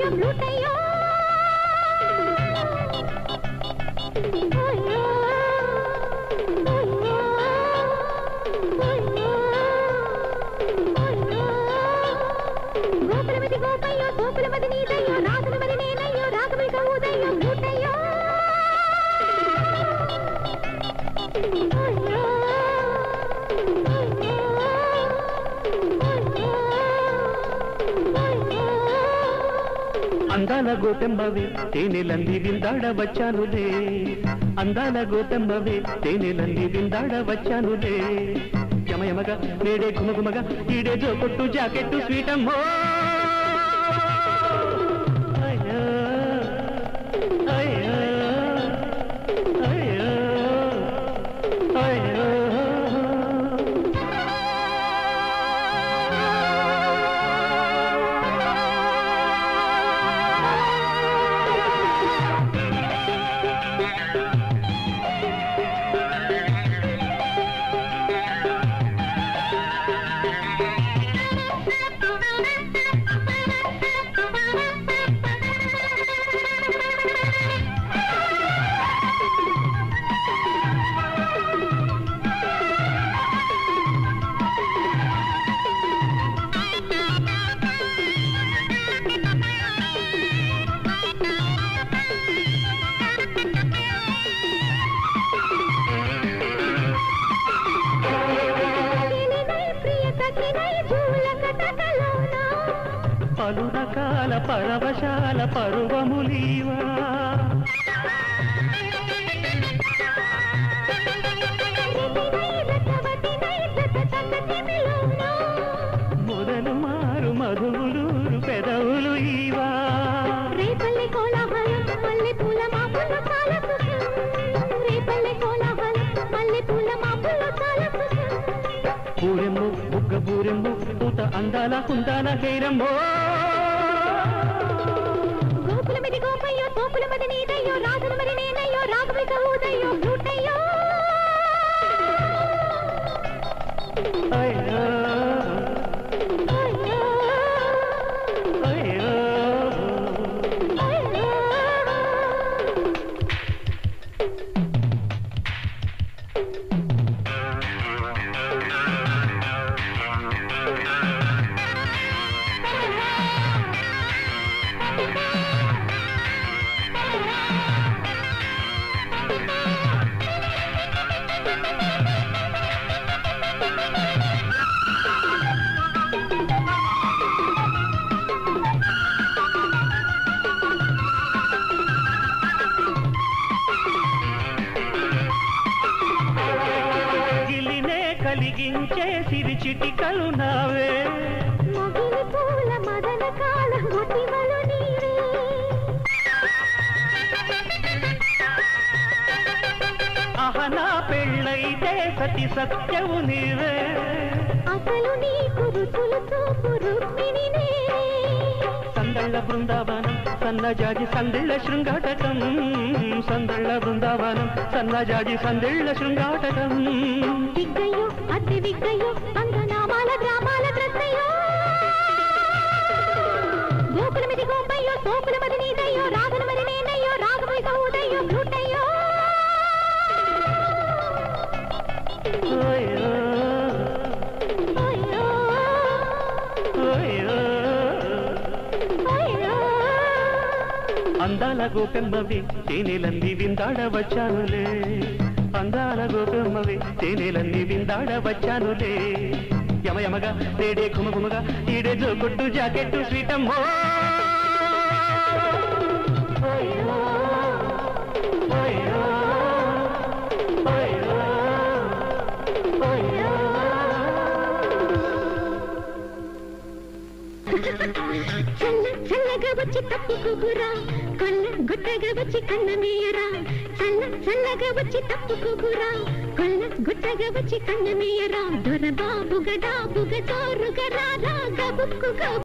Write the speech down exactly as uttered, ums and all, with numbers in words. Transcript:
లూటయ్యో గోపురమది గోపయ్యో గోపురమది నీదయ్యో రాజులమది నేనయ్యో రాగమిక ఉదయ్యో లూటయ్యో అందాల గోపెమ్మవే తేనెలంది విందాడ వచ్చానులే అందాల గోపెమ్మవే తేనెలంది విందాడ వచ్చానులే యమయమగా నేడే గుమగుమగా ఈడే జోకొట్టు జాకెట్టు స్వీటమ్మో అయ్యో అయ్యో అయ్యో అయ్యో పలు రకాల పరవశాల పరువములీవా మొదలు మారు మధువులూరు పెదవులు ఈవా రేపల్లె కోలాహలం మల్లె పూల మాపుల్లో చాలా సుఖం రేపల్లె కోలాహలం మల్లె పూల మాపుల్లో చాలా సుఖం పూరెమ్ము బుగ్గ పూరెమ్ము పూత అందాల కుందాల హేరమ్మో గోకులమిది గోపయ్యో గోకులమది నీదయ్యో రాజులమది నేనయ్యో రాగమిక ఉదయ్యో లూటయ్యో అయ్యో అయ్యో అయ్యో అయ్యో కలిగించే సిరి చిటికలు నావే మొగిలి పూల మదన కాల మొటిమలు నీవే అహనా పెళ్ళైతే సతి సత్యవు నీవే అసలు నీకు రుచులు చూపు రుక్మిణి నేనే సందళ్ళ బృందావనం సన్నజాజి సందిళ్ళ శృంగాటకం సందళ్ళ బృందావనం సన్నజాజి సందిళ్ళ శృంగాటకం విగ్గయ్యో అద్దె విగ్గయ్యో అందనామాల గ్రామాల ద్రస్తయ్యో గోకులమిది గోపయ్యో గోకులమది నీదయ్యో రాజులమది నేనయ్యో రాగమిక ఉదయ్యో లూటయ్యో అయ్యో అయ్యో అయ్యో అయ్యో అందాల గోపెమ్మవి తేనెలన్నీ విందాడ వచ్చానులే అందాల గోపెమ్మవి తేనెలన్నీ విందాడ వచ్చానులే యమయమగా నేడే గుమగుమగా ఈడే జోకొట్టు జాకెట్టు స్వీటమ్మో అయ్యో అయ్యో అయ్యో అయ్యో చల్ల చల్లగా వచ్చి తప్పుకోకురా కొల్ల గుట్టగా వచ్చి కన్న మీయరా చల్ల చల్లగా వచ్చి తప్పుకోకురా కొల్ల గుట్టగా వచ్చి కన్న మీయరా దొర బాబుగ డాబుగ జోరుగ రా రా గబుక్కుగా